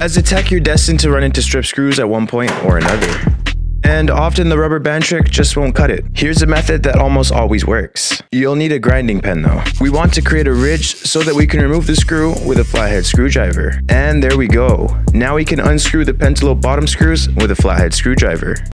As a tech, you're destined to run into strip screws at one point or another. And often the rubber band trick just won't cut it. Here's a method that almost always works. You'll need a grinding pen though. We want to create a ridge so that we can remove the screw with a flathead screwdriver. And there we go. Now we can unscrew the pentalobe bottom screws with a flathead screwdriver.